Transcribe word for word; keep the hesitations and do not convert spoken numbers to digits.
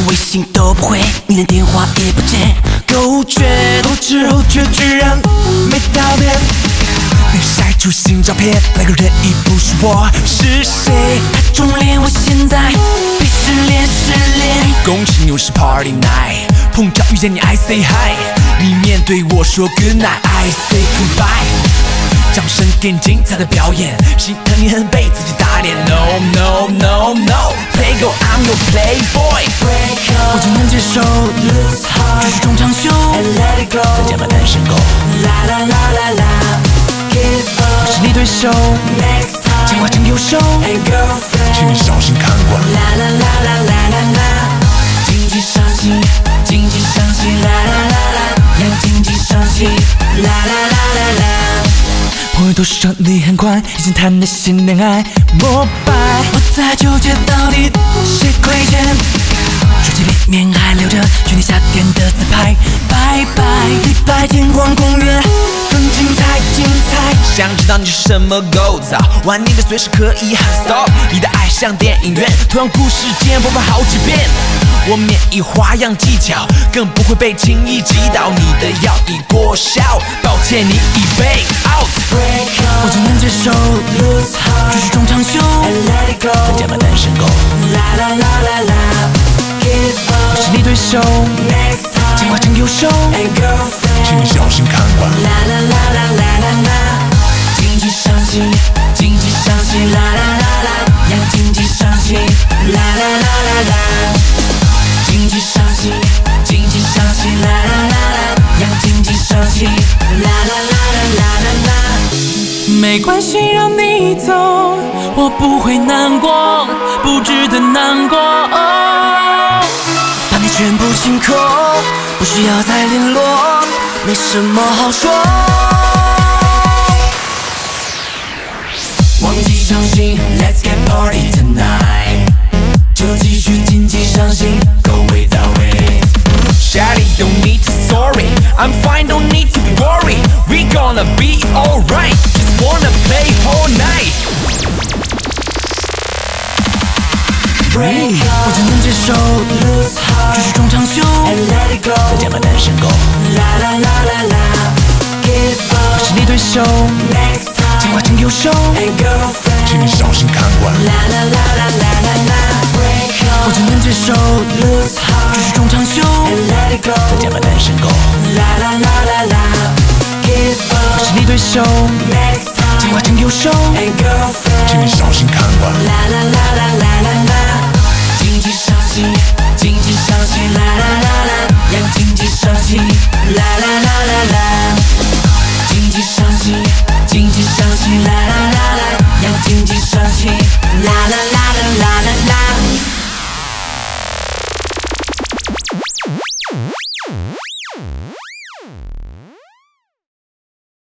微信都不回，你连电话也不接，狗血后知后觉居然没道别。你晒出新照片，那个人已不是我，是谁？他中恋，我现在被失恋失恋。恭喜你又是Party night， 碰巧遇见你I say hi， 你面对我说 Good night，I say goodbye。掌声给你精彩的表演，心疼你很被自己打脸。No no no no，Play go I'm your playboy。我只能接受 lose heart， 继续中长袖 and let it go， 再见吧单身狗。啦啦啦啦啦 ，give up， 不是你对手 ，next time， 情话真优秀 and girlfriend， 请你小心看管。啦啦啦啦啦啦啦，经济伤心，经济伤心，啦啦啦啦，让经济伤心，啦啦啦啦啦。朋友都说你很快已经谈了新恋爱，膜拜。我在纠结到底谁亏欠，手机里面还留着去年夏天的自拍，拜拜。礼拜天逛公园更精彩精彩。想知道你是什么构造，玩你的随时可以喊 stop。你的爱像电影院，同样故事间播放好几遍。我免疫花样技巧，更不会被轻易击倒。你的药已过效，抱歉你已被 out。我只能接受 lose heart， 继续中长袖 and let it go， 再见吧单身狗。啦啦啦啦啦 ，give up， 不是你对手 ，next time， 情话真优秀 and girlfriend， 请你小心看管。啦啦啦啦啦啦啦，经济伤心，经济伤心，啦啦啦啦，让经济伤心，啦啦啦啦啦。经济伤心，经济伤心，啦啦啦啦，让经济伤心，啦啦啦啦啦啦啦。没关系，让你走，我不会难过，不值得难过。哦、把你全部清空，不需要再联络，没什么好说。忘记伤心 ，Let's get party tonight。就继续经济伤心 ，Go without it。Shawty don't need to sorry, I'm fine, don't need to be worried. We gonna be alright, just wanna play all night. Break up， 我只能接受 lose heart， 继续中长袖 and let it go， 再见吧单身狗。啦啦啦啦啦 ，give up， 不是你对手 ，next time， 情话真优秀 and girlfriend， 请你小心看管。啦啦啦啦啦啦啦 ，break up， 我只能接受 lose heart， 继续中长袖 and let it go， 再见吧单身狗。啦啦啦啦啦 ，give up， 不是你对手 ，next time， 情话真优秀 and girlfriend， 请你小心看管。啦啦啦啦啦啦啦，经济伤心，经济伤心，啦啦啦。